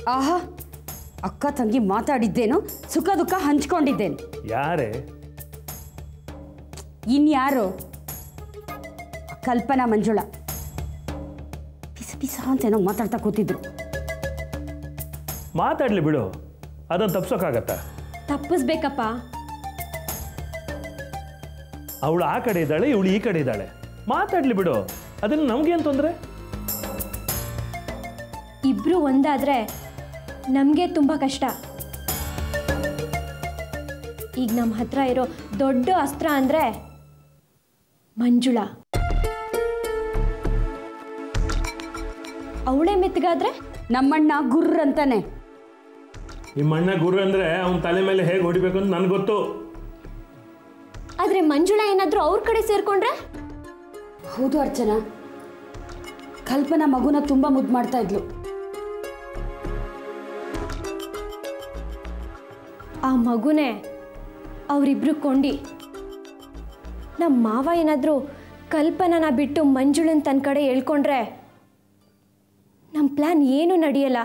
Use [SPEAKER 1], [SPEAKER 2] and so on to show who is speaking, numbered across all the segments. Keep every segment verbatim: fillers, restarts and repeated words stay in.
[SPEAKER 1] ಆಹಾ, ಅಕ್ಕ ತಂಗಿ ಮಾತಾಡಿದ್ದೇನು, ಸುಖ ದುಃಖ ಹಂಚ್ಕೊಂಡಿದ್ದೇನು.
[SPEAKER 2] ಯಾರೇ?
[SPEAKER 1] ಇನ್ಯಾರು? ಕಲ್ಪನಾ ಮಂಜುಳಾ ಪಿಸ ಪಿಸ ಅಂತೇನೋ ಮಾತಾಡ್ತಾ ಕೂತಿದ್ರು.
[SPEAKER 2] ಮಾತಾಡ್ಲಿ ಬಿಡು, ಅದನ್ನು ತಪ್ಸೋಕ್ಕಾಗತ್ತಾ?
[SPEAKER 3] ತಪ್ಪಿಸ್ಬೇಕಪ್ಪ.
[SPEAKER 2] ಅವಳು ಆ ಕಡೆ ಇದ್ದಾಳೆ, ಇವಳು ಈ ಕಡೆ ಇದ್ದಾಳೆ, ಮಾತಾಡ್ಲಿ ಬಿಡು, ಅದನ್ನು ನಮ್ಗೇನು ತೊಂದರೆ?
[SPEAKER 3] ಇಬ್ರು ಒಂದಾದ್ರೆ ನಮಗೆ ತುಂಬ ಕಷ್ಟ. ಈಗ ನಮ್ಮ ಹತ್ರ ಇರೋ ದೊಡ್ಡ ಅಸ್ತ್ರ ಅಂದರೆ ಮಂಜುಳಾ. ಅವಳೇ ಮೆತ್ತಗಾದ್ರೆ
[SPEAKER 1] ನಮ್ಮಣ್ಣ ಗುರ್ರ್ ಅಂತಾನೆ.
[SPEAKER 2] ನಿಮ್ಮಣ್ಣ ಗುರು ಅಂದರೆ ಅವನ ತಲೆ ಮೇಲೆ ಹೇಗೆ ಹೊಡಿಬೇಕು ಅಂತ ನನಗೆ ಗೊತ್ತು.
[SPEAKER 3] ಆದರೆ ಮಂಜುಳಾ ಏನಾದರೂ ಅವ್ರ ಕಡೆ ಸೇರ್ಕೊಂಡ್ರೆ?
[SPEAKER 1] ಹೌದು ಅರ್ಚನಾ, ಕಲ್ಪನಾ ಮಗುನ ತುಂಬ ಮುದ್ದು ಮಾಡ್ತಾ ಇದ್ಲು.
[SPEAKER 3] ಆ ಮಗುನೇ ಅವರಿಬ್ರು ಕೊಂಡಿ. ನಮ್ಮ ಮಾವ ಏನಾದರೂ ಕಲ್ಪನಾನ ಬಿಟ್ಟು ಮಂಜುಳನ್ ತನ್ನ ಕಡೆ ಹೇಳ್ಕೊಂಡ್ರೆ ನಮ್ಮ ಪ್ಲ್ಯಾನ್ ಏನೂ ನಡೆಯಲ್ಲ.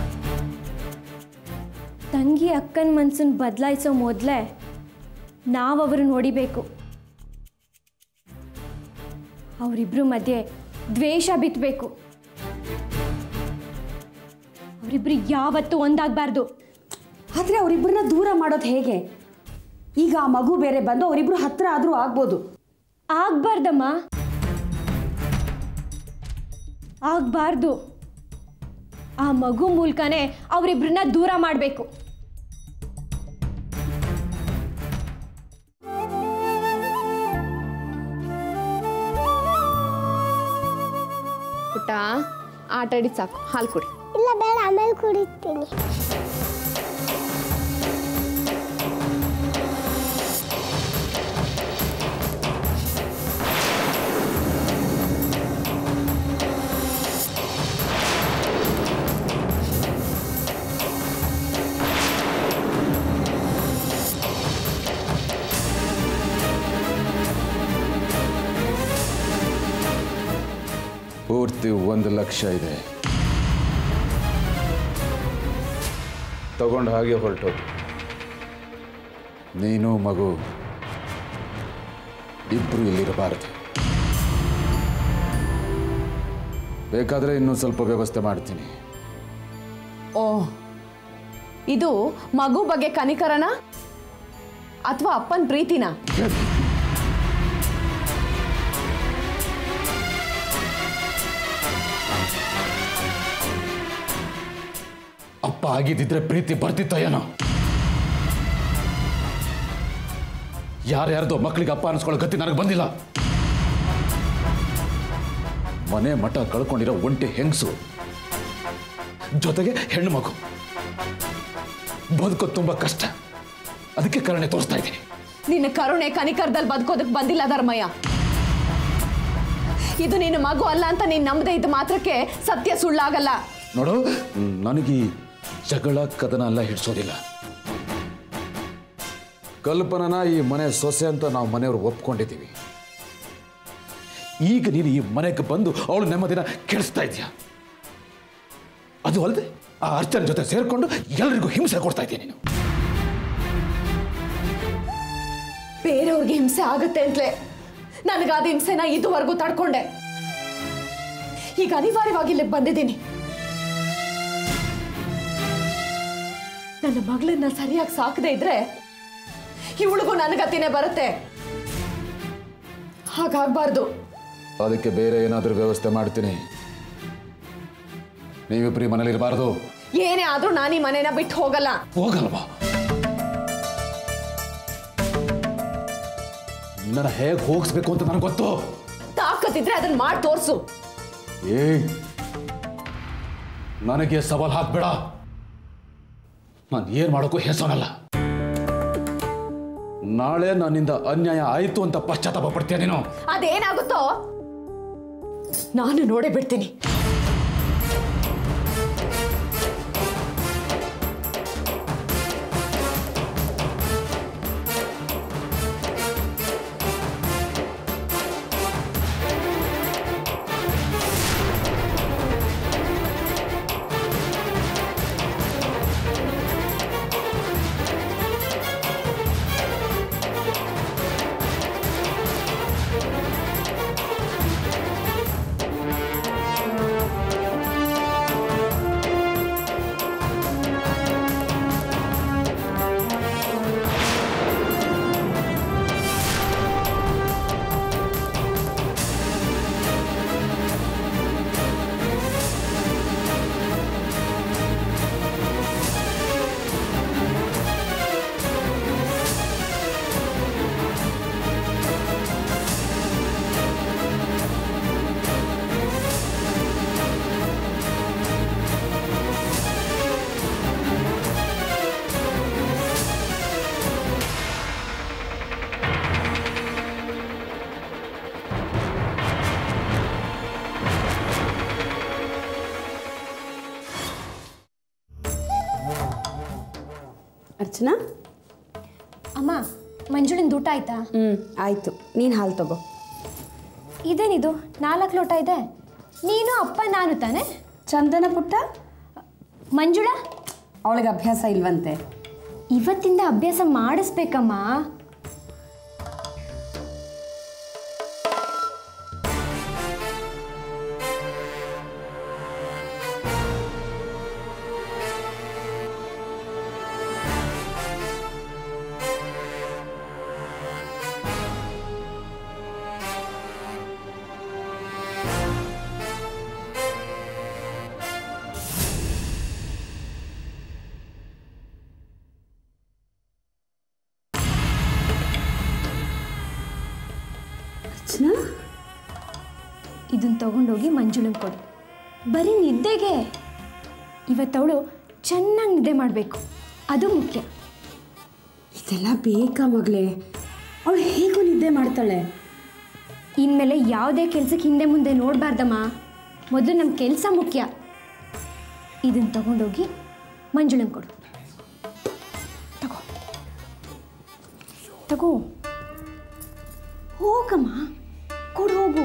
[SPEAKER 3] ತಂಗಿ ಅಕ್ಕನ ಮನ್ಸನ್ನು ಬದಲಾಯಿಸೋ ಮೊದಲೇ ನಾವು ಅವ್ರನ್ನ ಹೊಡಿಬೇಕು. ಅವರಿಬ್ರು ಮಧ್ಯೆ ದ್ವೇಷ ಬಿತ್ತಬೇಕು. ಅವರಿಬ್ರು ಯಾವತ್ತೂ ಒಂದಾಗಬಾರ್ದು.
[SPEAKER 1] ಆದರೆ ಅವರಿಬ್ಬರನ್ನ ದೂರ ಮಾಡೋದು ಹೇಗೆ? ಈಗ ಆ ಮಗು ಬೇರೆ ಬಂದು ಅವರಿಬ್ರು ಹತ್ರ ಆದರೂ ಆಗ್ಬೋದು.
[SPEAKER 3] ಆಗ್ಬಾರ್ದಮ್ಮ, ಆಗ್ಬಾರ್ದು. ಆ ಮಗು ಮೂಲಕನೇ ಅವರಿಬ್ರನ್ನ ದೂರ ಮಾಡಬೇಕು.
[SPEAKER 4] ಪುಟ್ಟ, ಆಟ ಆಡಿ ಸಾಕು, ಹಾಲು ಕುಡಿ.
[SPEAKER 5] ಇಲ್ಲ ಬೇಡ, ಆಮೇಲೆ ಕುಡಿತೀನಿ.
[SPEAKER 6] ಪೂರ್ತಿ ಒಂದು ಲಕ್ಷ ಇದೆ, ತಗೊಂಡು ಹಾಗೆ ಹೊರಟೋದು. ನೀನು ಮಗು ಇಬ್ರು ಇಲ್ಲಿರಬಾರದು. ಬೇಕಾದರೆ ಇನ್ನೂ ಸ್ವಲ್ಪ ವ್ಯವಸ್ಥೆ ಮಾಡ್ತೀನಿ.
[SPEAKER 4] ಓ, ಇದು ಮಗು ಬಗ್ಗೆ ಕನಿಕರನ ಅಥವಾ ಅಪ್ಪನ ಪ್ರೀತಿನ?
[SPEAKER 6] ಅಪ್ಪ ಆಗಿದ್ದಿದ್ರೆ ಪ್ರೀತಿ ಬರ್ತಿತ್ತ ಏನೋ? ಯಾರ್ಯಾರ್ದೋ ಮಕ್ಕಳಿಗೆ ಅಪ್ಪ ಅನಿಸ್ಕೊಳ್ಳೋ ಗತಿ ನನಗೆ ಬಂದಿಲ್ಲ. ಮನೆ ಮಠ ಕಳ್ಕೊಂಡಿರೋ ಒಂಟಿ ಹೆಂಗಸು ಜೊತೆಗೆ ಹೆಣ್ಣು ಮಗು, ಬದುಕೋದು ತುಂಬಾ ಕಷ್ಟ. ಅದಕ್ಕೆ ಕರುಣೆ ತೋರಿಸ್ತಾ ಇದ್ದೀನಿ.
[SPEAKER 4] ನಿನ್ನ ಕರುಣೆ ಕನಿಕರದಲ್ಲಿ ಬದುಕೋದಕ್ಕೆ ಬಂದಿಲ್ಲ ಧರ್ಮಯ್ಯ. ಇದು ನಿನ್ನ ಮಗು ಅಲ್ಲ ಅಂತ ನೀನು ನಂಬದೇ ಇದ್ದ ಮಾತ್ರಕ್ಕೆ ಸತ್ಯ ಸುಳ್ಳಾಗಲ್ಲ.
[SPEAKER 6] ನೋಡು, ನನಗೆ ಜಗಳ ಕದನ ಎಲ್ಲ ಹಿಡಿಸೋದಿಲ್ಲ. ಕಲ್ಪನನ ಈ ಮನೆ ಸೊಸೆ ಅಂತ ನಾವು ಮನೆಯವರು ಒಪ್ಕೊಂಡಿದ್ದೀವಿ. ಈಗ ನೀನು ಈ ಮನೆಗೆ ಬಂದು ಅವಳು ನೆಮ್ಮದಿನ ಕೆಡಿಸ್ತಾ ಇದೆಯಾ? ಅದು ಅಲ್ಲದೆ ಆ ಅರ್ಚನ ಜೊತೆ ಸೇರ್ಕೊಂಡು ಎಲ್ಲರಿಗೂ ಹಿಂಸೆ ಕೊಡ್ತಾ ಇದೆಯಾ ನೀನು?
[SPEAKER 4] ಬೇರೆಯವ್ರಿಗೆ ಹಿಂಸೆ ಆಗುತ್ತೆ ಅಂತಲೇ ನನಗಾದ ಹಿಂಸೆನ ಇದುವರೆಗೂ ತಡ್ಕೊಂಡೆ. ಈಗ ಅನಿವಾರ್ಯವಾಗಿ ಇಲ್ಲಿಗೆ ಬಂದಿದ್ದೀನಿ. ನನ್ನ ಮಗಳನ್ನ ಸರಿಯಾಗಿ ಸಾಕದೇ ಇದ್ರೆ ಇವಳಿಗೂ ನನ್ನ ಗತಿನೇ ಬರುತ್ತೆ. ಹಾಗಾಗಬಾರ್ದು.
[SPEAKER 6] ಅದಕ್ಕೆ ಬೇರೆ ಏನಾದರೂ ವ್ಯವಸ್ಥೆ ಮಾಡ್ತೀನಿ. ನೀವಿಬ್ರಿ ಮನೇಲಿ ಇರಬಾರ್ದು.
[SPEAKER 4] ಏನೇ ಆದ್ರೂ ನಾನು ಈ ಮನೇನ ಬಿಟ್ಟು ಹೋಗಲ್ಲ.
[SPEAKER 6] ಹೋಗಲ್ವಾ? ನನ್ನ ಹೇಗೆ ಹೋಗಿಸ್ಬೇಕು ಅಂತ ನನಗೆ ಗೊತ್ತು.
[SPEAKER 4] ತಾಕತ್ತಿದ್ರೆ ಅದನ್ನ ಮಾಡಿ ತೋರ್ಸು.
[SPEAKER 6] ಏ, ನನಗೆ ಸವಾಲ್ ಹಾಕ್ಬೇಡ. ನಾನು ಏನ್ ಮಾಡೋಕ್ಕೂ ಹೆಸರಲ್ಲ. ನಾಳೆ ನನ್ನಿಂದ ಅನ್ಯಾಯ ಆಯಿತು ಅಂತ ಪಶ್ಚಾತ್ತಾಪ ಪಡ್ತೀಯ ನೀನು?
[SPEAKER 4] ಅದೇನಾಗುತ್ತೋ ನಾನು ನೋಡೇ ಬಿಡ್ತೀನಿ.
[SPEAKER 1] ಅರ್ಚನಾ.
[SPEAKER 3] ಅಮ್ಮ, ಮಂಜುಳಿಂದ ಊಟ ಆಯ್ತಾ?
[SPEAKER 1] ಹ್ಞೂ ಆಯಿತು. ನೀನು ಹಾಲು ತಗೋ.
[SPEAKER 3] ಇದೇನಿದು ನಾಲ್ಕು ಲೋಟ ಇದೆ? ನೀನು ಅಪ್ಪ ನಾನು ತಾನೆ?
[SPEAKER 1] ಚಂದನ ಪುಟ್ಟ,
[SPEAKER 3] ಮಂಜುಳಾ
[SPEAKER 1] ಅವಳಿಗೆ ಅಭ್ಯಾಸ ಇಲ್ವಂತೆ.
[SPEAKER 3] ಇವತ್ತಿಂದ ಅಭ್ಯಾಸ ಮಾಡಿಸ್ಬೇಕಮ್ಮ.
[SPEAKER 1] ಅರ್ಚನಾ,
[SPEAKER 3] ಇದನ್ನ ತಗೊಂಡೋಗಿ ಮಂಜುಳಂಗೆ ಕೊಡು. ಬರೀ ನಿದ್ದೆಗೆ. ಇವತ್ತವಳು ಚೆನ್ನಾಗಿ ನಿದ್ದೆ ಮಾಡಬೇಕು, ಅದು ಮುಖ್ಯ.
[SPEAKER 1] ಇದೆಲ್ಲ ಬೇಕಾ ಮಗಳೇ? ಅವಳು ಹೇಗೂ ನಿದ್ದೆ ಮಾಡ್ತಾಳೆ.
[SPEAKER 3] ಇನ್ಮೇಲೆ ಯಾವುದೇ ಕೆಲಸಕ್ಕೆ ಹಿಂದೆ ಮುಂದೆ ನೋಡಬಾರ್ದಮ್ಮ. ಮೊದಲು ನಮ್ಮ ಕೆಲಸ ಮುಖ್ಯ. ಇದನ್ನು ತಗೊಂಡೋಗಿ ಮಂಜುಳಂಗೆ ಕೊಡು. ತಗೋ ತಗೋ ಹೋಗಮ್ಮ, ಕೊಡು ಹೋಗು.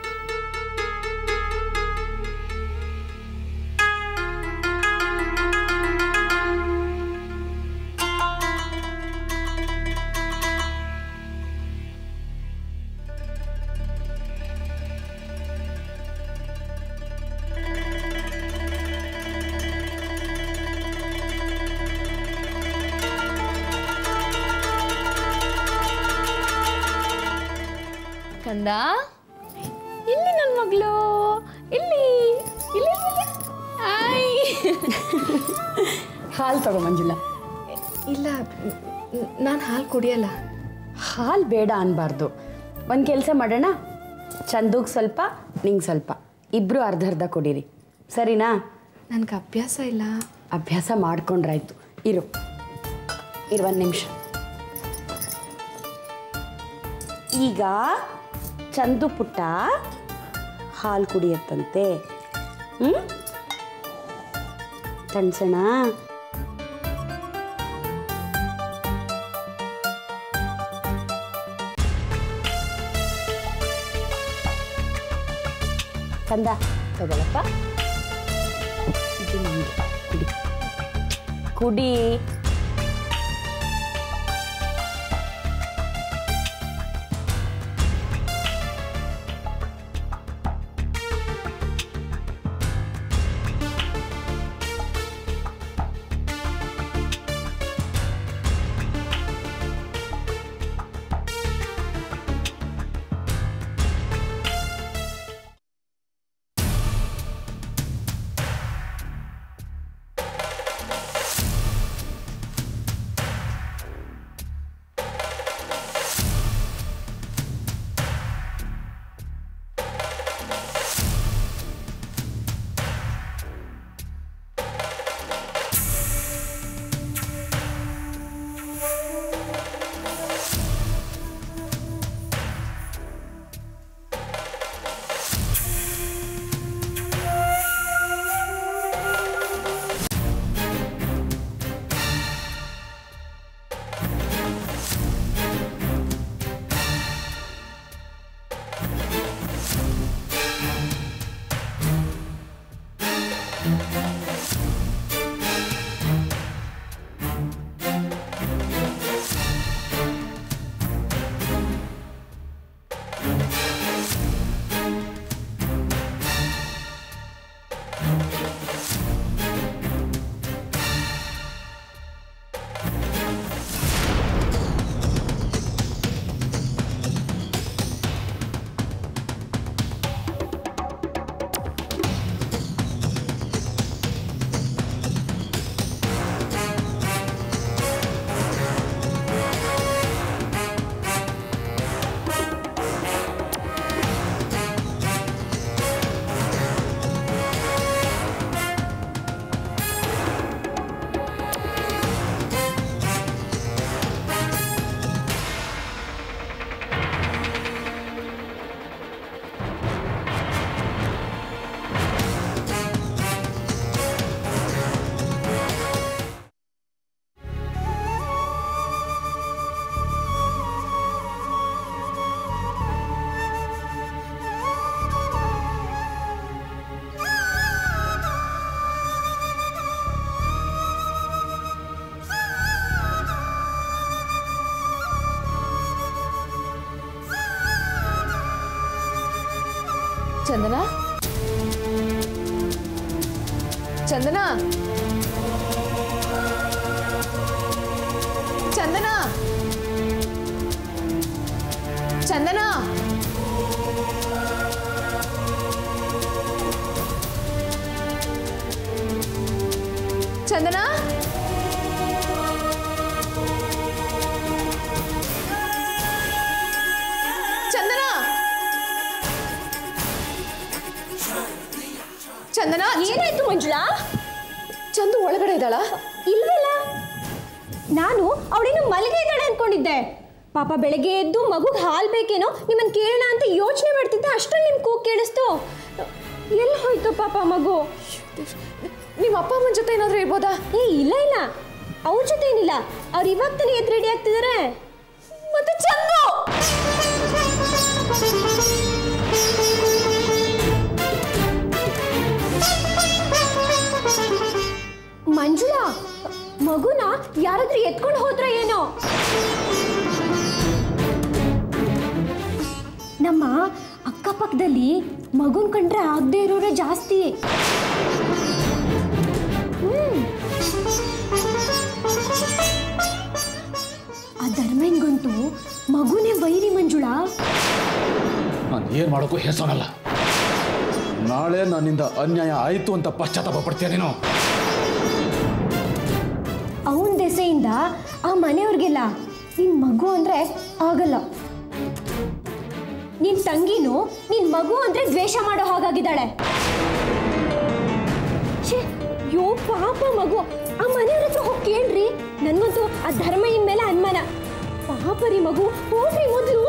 [SPEAKER 4] ಕಂದ, ಇಲ್ಲಿ ನನ್ನ ಮಗಳು, ಇಲ್ಲಿ ಇಲ್ಲಿ ಆಯ್.
[SPEAKER 1] ಹಾಲು ತಗೋ ಮಂಜುಳಾ.
[SPEAKER 4] ಇಲ್ಲ, ನಾನು ಹಾಲು ಕುಡಿಯಲ್ಲ.
[SPEAKER 1] ಹಾಲು ಬೇಡ ಅನ್ಬಾರ್ದು. ಒಂದು ಕೆಲಸ ಮಾಡೋಣ, ಚಂದುಗೆ ಸ್ವಲ್ಪ, ನಿಂಗೆ ಸ್ವಲ್ಪ, ಇಬ್ಬರು ಅರ್ಧ ಅರ್ಧ ಕೊಡಿರಿ, ಸರಿನಾ?
[SPEAKER 4] ನನಗೆ ಅಭ್ಯಾಸ ಇಲ್ಲ.
[SPEAKER 1] ಅಭ್ಯಾಸ ಮಾಡ್ಕೊಂಡ್ರಾಯ್ತು. ಇರು ಇರು ಒಂದು ನಿಮಿಷ. ಈಗ ಚಂದು ಪುಟ್ಟ ಹಾಲು ಕುಡಿಯತ್ತಂತೆ. ಹ್ಞೂ ತಣ್ಸೋಣ. ಕಂದ ತಗೊಳಪ್ಪ, ಇದು ನಿಮಗೆ. ಕುಡಿ ಕುಡಿ.
[SPEAKER 4] ಚಂದನ ಚಂದನ ಚಂದನ ಚಂದನ ಚಂದನ ಚಂದನ ಚಂದನ
[SPEAKER 3] ಏನಾಯ್ತು ಮಂಜುಳಾ?
[SPEAKER 4] ಚಂದು ಒಳಗಡೆ ಇದ್ದಾಳ?
[SPEAKER 3] ಇಲ್ವಲ್ಲ, ನಾನು ಅವಳೇನು ಮಲಗೆ ಇದ್ದಾಳೆ ಅನ್ಕೊಂಡಿದ್ದೆ. ಪಾಪ ಬೆಳಗ್ಗೆ ಎದ್ದು ಮಗುಗೆ ಹಾಲು ಬೇಕೇನೋ ನಿಮ್ಮನ್ನು ಕೇಳೋಣ ಅಂತ ಯೋಚನೆ ಮಾಡ್ತಿದ್ದೆ, ಅಷ್ಟರಲ್ಲಿ ನಿಮ್ಮ ಕೂಗು ಕೇಳಿಸ್ತು. ಎಲ್ಲಿ ಹೋಯ್ತು ಪಾಪ ಮಗು?
[SPEAKER 4] ನಿಮ್ಮ ಅಪ್ಪ ಅಮ್ಮನ ಜೊತೆ ಏನಾದರೂ ಇರ್ಬೋದಾ?
[SPEAKER 3] ಏ ಇಲ್ಲ ಇಲ್ಲ, ಅವ್ರ ಜೊತೆ ಏನಿಲ್ಲ, ಅವ್ರು ಇವಾಗ ತಾನೇ ಎದ್ದು ರೆಡಿ ಆಗ್ತಿದ್ದಾರೆ.
[SPEAKER 4] ಮತ್ತೆ ಚಂದು
[SPEAKER 3] ಮಂಜುಳಾ, ಮಗುನ ಯಾರಾದ್ರೂ ಎತ್ಕೊಂಡು ಹೋದ್ರ ಏನೋ? ನಮ್ಮ ಅಕ್ಕಪಕ್ಕದಲ್ಲಿ ಮಗುನ್ ಕಂಡ್ರೆ ಆಗದೆ ಇರೋರೇ ಜಾಸ್ತಿ. ಹ್ಮ್ ಆ ಧರ್ಮಂಗಂತೂ ಮಗುನೇ ವೈರಿ ಮಂಜುಳಾ.
[SPEAKER 6] ನಾನು ಏನು ಮಾಡೋಕ್ಕೂ ಹೆಸರಲ್ಲ. ನಾಳೆ ನನ್ನಿಂದ ಅನ್ಯಾಯ ಆಯಿತು ಅಂತ ಪಶ್ಚಾತ್ತಾಪ ಪಡ್ತೀಯನೇನೋ.
[SPEAKER 3] ಅವನ ದೆಸೆಯಿಂದ ಆ ಮನೆಯವ್ರಿಗೆಲ್ಲ ನಿನ್ ಮಗು ಅಂದ್ರೆ ಆಗಲ್ಲ. ನಿನ್ ತಂಗಿನೂ ನಿನ್ ಮಗು ಅಂದ್ರೆ ದ್ವೇಷ ಮಾಡೋ ಹಾಗಾಗಿದ್ದಾಳೆ. ಯೋ ಪಾಪ ಮಗು, ಆ ಮನೆಯವ್ರ ಹತ್ರ ಹೋಗಿ ಕೇಳ್ರಿ. ನನ್ಗಂತೂ ಆ ಧರ್ಮ ಇನ್ ಮೇಲೆ ಅನುಮಾನ. ಪಾಪರಿ ಮಗು, ಹೋಗ್ರಿ ಮೊದಲು.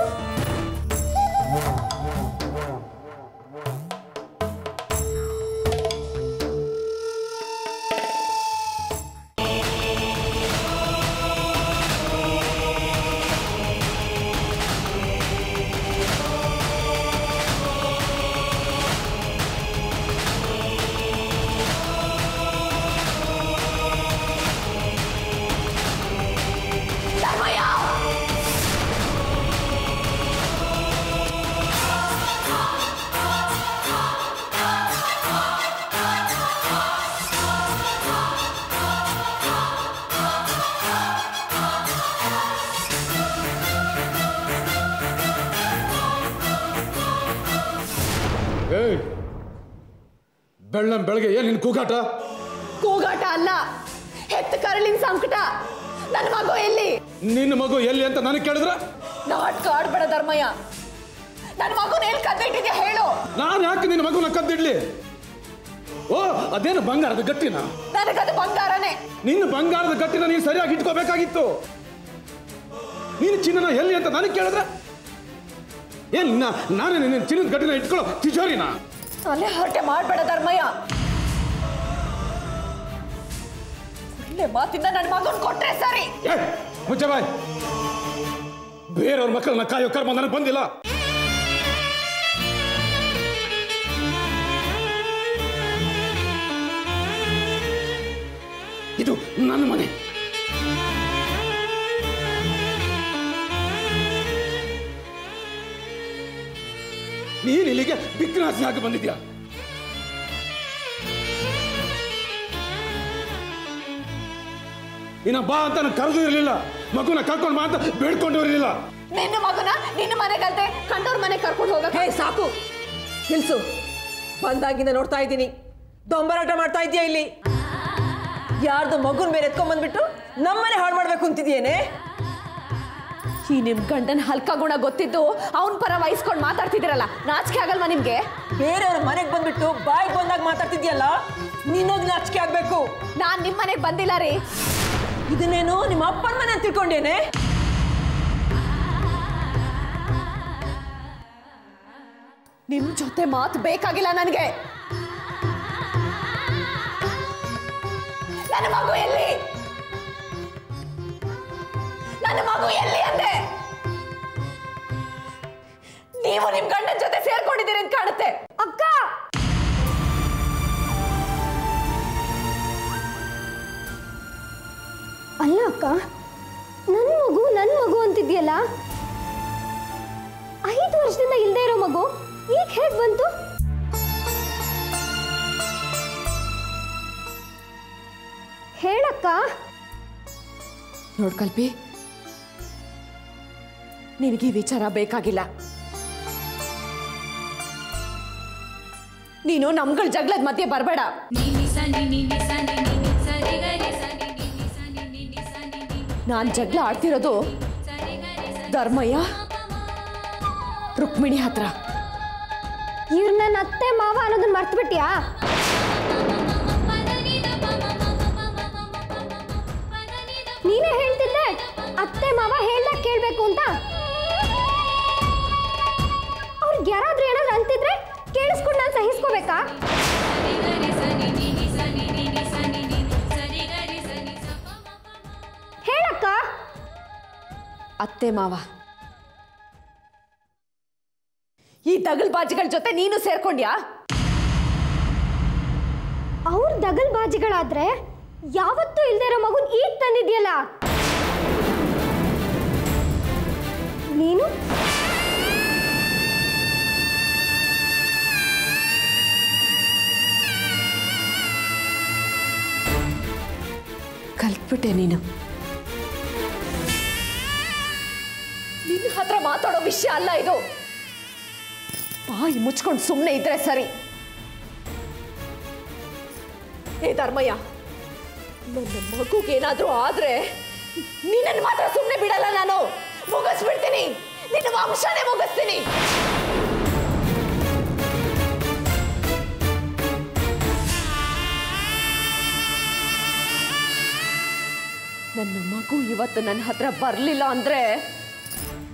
[SPEAKER 6] ಬೆಳ್ಳಂ ಬೆಳಗ್ಗೆ ಏನು ನಿನ್ನ ಕೂಗಾಟ?
[SPEAKER 4] ಕೂಗಾಟ ಅಲ್ಲ, ಹೆತ್ತ ಕರಳಿನ ಸಂಕಟ. ನನ್ನ ಮಗು ಎಲ್ಲಿ?
[SPEAKER 6] ನಿನ್ನ ಮಗು ಎಲ್ಲಿ ಅಂತ ನನಗೆ ಕೇಳಿದ್ರ?
[SPEAKER 4] ನಾಟಕ ಆಡ್ಬೇಡ ಧರ್ಮಯ್ಯ. ನನ್ನ ಮಗುನ ಎಲ್ಲಿ ಕದ್ದಿಟ್ಟಿದ್ಯಾ ಹೇಳು.
[SPEAKER 6] ನಾನು ಯಾಕೆ ನಿನ್ನ ಮಗುನ ಕದ್ದಿಡ್ಲಿ? ಓ, ಅದೇನು ಬಂಗಾರದ ಗಟ್ಟಿನ?
[SPEAKER 4] ನನಗದು ಬಂಗಾರನೇ.
[SPEAKER 6] ನಿನ್ನ ಬಂಗಾರದ ಗಟ್ಟಿನ ನೀನು ಸರಿಯಾಗಿ ಇಟ್ಕೋಬೇಕಾಗಿತ್ತು. ನೀನು ಚಿನ್ನನ ಎಲ್ಲಿ ಅಂತ ನನಗೆ ಕೇಳಿದ್ರ? ಏನ್ ನಾನೇ ನಿನ್ನ ಚಿನ್ನದ ಗಟ್ಟಿನ ಇಟ್ಕೊಳ್ಳೋ ತಿಜೋರಿನ?
[SPEAKER 4] ಅಲ್ಲೇ ಹೊರಟೆ ಮಾಡಬೇಡ ಧರ್ಮಯ್ಯ. ಒಳ್ಳೆ ಮಾತಿಂದ ನನ್ನ ಮಗನ್ ಕೊಟ್ರೆ ಸರಿ.
[SPEAKER 6] ಮುಚ್ಚ ಬಾಯ್. ಬೇರೆಯವ್ರ ಮಕ್ಕಳನ್ನ ಕಾಯೋ ಕರ್ಮ ನನಗೆ ಬಂದಿಲ್ಲ. ಇದು ನನ್ನ ಮನೆ. ನೀನು ಇಲ್ಲಿಗೆ ಬಿಗ್ನಾಸಿ ಹಾಕಿ ಬಂದಿದ್ಯಾ? ನಿನ್ನ ಬಾ ಅಂತ ನಾನು ಕರೆದು ಇರಲಿಲ್ಲ, ಮಗುನ ಕರ್ಕೊಂಡು ಬಾ ಅಂತ ಬೇಡ್ಕೊಂಡು ಇರಲಿಲ್ಲ.
[SPEAKER 4] ನಿನ್ನ ಮಗನ ನಿನ್ನ ಮನೆಗಲ್ದೆ ಕಂಡವ್ರ ಮನೆ ಕರ್ಕೊಂಡು ಹೋಗಕ್ಕೆ.
[SPEAKER 7] ಹೇ ಸಾಕು ನಿಲ್ಸು. ಬಂದಾಗಿಂದ ನೋಡ್ತಾ ಇದ್ದೀನಿ ದೊಂಬರಾಟ ಮಾಡ್ತಾ ಇದೀಯ. ಇಲ್ಲಿ ಯಾರ್ದು ಮಗುನ ಮೇಲೆ ಎತ್ಕೊಂಡ್ ಬಂದ್ಬಿಟ್ಟು ನಮ್ಮನೆ ಹಾಳು ಮಾಡ್ಬೇಕು ಅಂತಿದ್ಯೇನೆ?
[SPEAKER 4] ಈ ನಿಮ್ ಗಂಡನ ಹಲ್ಕ ಗುಣ ಗೊತ್ತಿದ್ದು ಅವನ್ ಪರ ವಹಿಸ್ಕೊಂಡು ಮಾತಾಡ್ತಿದ್ದೀರಲ್ಲ, ನಾಚಿಕೆ ಆಗಲ್ವಾ ನಿಮ್ಗೆ?
[SPEAKER 7] ಬೇರೆಯವ್ರ ಮನೆಗೆ ಬಂದ್ಬಿಟ್ಟು ಬಾಯಿಗೆ ಬಂದಾಗ ಮಾತಾಡ್ತಿದ್ಯಲ್ಲ, ನಿನ್ನೋದ್ ನಾಚಿಕೆ ಆಗ್ಬೇಕು.
[SPEAKER 4] ನಾನ್ ನಿಮ್ ಮನೆಗೆ ಬಂದಿಲ್ಲ ರೀ.
[SPEAKER 7] ಇದನ್ನೇನು ನಿಮ್ಮ ಅಪ್ಪನ ಮನೆ ಅಂತ ತಿಳ್ಕೊಂಡೇನೆ?
[SPEAKER 4] ನಿಮ್ ಜೊತೆ ಮಾತು ಬೇಕಾಗಿಲ್ಲ ನನಗೆ. ನನ್ನ ಮಗು ಎಲ್ಲಿ? ನನ್ನ ಮಗು ಎಲ್ಲಿ ಅಂದೆ? ನೀವು ನಿಮ್ ಗಂಡನ ಜೊತೆ ಸೇರ್ಕೊಂಡಿದ್ದೀರಿ ಅಂತ ಕಾಣುತ್ತೆ.
[SPEAKER 3] ಅಕ್ಕ, ಅಲ್ಲ ಅಕ್ಕ, ನನ್ನ ಮಗು ನನ್ನ ಮಗು ಅಂತಿದ್ಯಲ್ಲ, ಐದು ವರ್ಷದಿಂದ ಇಲ್ದೇ ಇರೋ ಮಗು ಈಗ ಹೇಗೆ ಬಂತು? ಹೇಳಕ್ಕ.
[SPEAKER 4] ನೋಡ್ ಕಲ್ಪಿ, ನಿನಗೆ ಈ ವಿಚಾರ ಬೇಕಾಗಿಲ್ಲ. ನೀನು ನಮ್ಗಳ ಜಗಳದ ಮಧ್ಯೆ ಬರಬೇಡ. ನಾನ್ ಜಗಳ ಆಡ್ತಿರೋದು ಧರ್ಮಯ್ಯ ರುಕ್ಮಿಣಿ ಹತ್ರ.
[SPEAKER 3] ಇವ್ರ ನನ್ನ ಅತ್ತೆ ಮಾವ ಅನ್ನೋದನ್ನ ಮರ್ತು ಬಿಟ್ಟಿಯಾ? ನೀನೇ ಹೇಳ್ತಿದ್ದೆ ಅತ್ತೆ ಮಾವ ಹೇಳ್ದಾಗ ಕೇಳ್ಬೇಕು ಅಂತ. ಅವ್ರಿಗೆ ಯಾರಾದ್ರೂ ಏನಾದ್ರು ಅಂತಿದ್ರೆ ಕೇಳಿಸ್ಕೊಂಡು ನಾನು ಸಹಿಸ್ಕೋಬೇಕಾ? ಹೇಳಕ್ಕ.
[SPEAKER 4] ಅತ್ತೆ ಮಾವ ಈ ದಗಲ್ ಬಾಜಿಗಳ ಜೊತೆ ನೀನು ಸೇರ್ಕೊಂಡ್ಯಾ?
[SPEAKER 3] ಅವ್ರ ದಗಲ್ ಬಾಜಿಗಳಾದ್ರೆ ಯಾವತ್ತೂ ಇಲ್ದೇ ಇರೋ ಮಗುನ್ ಈಗ ತಂದಿದ್ಯಲ್ಲ ನೀನು.
[SPEAKER 4] ಕಲ್ತ್ಬಿಟ್ಟೆ ನೀನು. ನಿನ್ನ ಹತ್ರ ಮಾತಾಡೋ ವಿಷಯ ಅಲ್ಲ ಇದು. ಬಾಯಿ ಮುಚ್ಕೊಂಡು ಸುಮ್ಮನೆ ಇದ್ರೆ ಸರಿ. ಏ ಧರ್ಮಯ್ಯ, ನನ್ನ ಮಗುಗೇನಾದ್ರೂ ಆದ್ರೆ ನಿನ್ನನ್ನು ಮಾತ್ರ ಸುಮ್ಮನೆ ಬಿಡಲ್ಲ ನಾನು. ಮುಗಿಸ್ಬಿಡ್ತೀನಿ, ನಿನ್ನ ವಂಶನೇ ಮುಗಿಸ್ತೀನಿ. ನನ್ನ ಮಗು ಇವತ್ತು ನನ್ನ ಹತ್ರ ಬರಲಿಲ್ಲ ಅಂದ್ರೆ